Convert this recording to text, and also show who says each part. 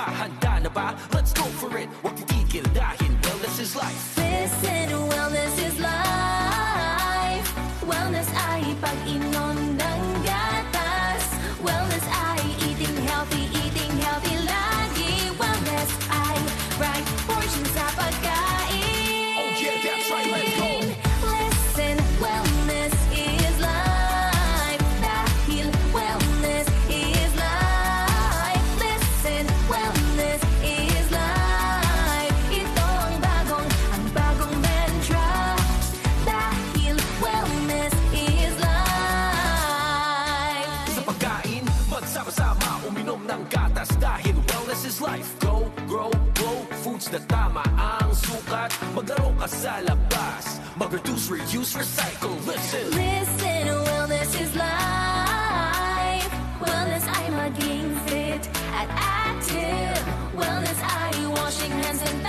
Speaker 1: ba? Handa na ba? Let's go for it. Huwag titigil dahil wellness is life.
Speaker 2: Listen, wellness is life. Wellness ay pag-inom ng gatas. Wellness ay eating healthy lagi. Wellness ay right portion sa pagkain.
Speaker 1: Oh yeah, that's right, let's go.
Speaker 2: Listen, wellness is life. Dahil wellness is life. Listen, wellness is life. Ito ang bagong mantra. Dahil wellness is life.
Speaker 1: Sa pagkain, magsama-sama, uminom ng gatas dahil wellness is life. Go, grow, glow, foods na tama ang sukat. Maglaro ka sa labas, mag-reduce, reuse, recycle. Listen,
Speaker 2: Wellness is life. Wellness ay maging fit at active. Wellness ay washing hands and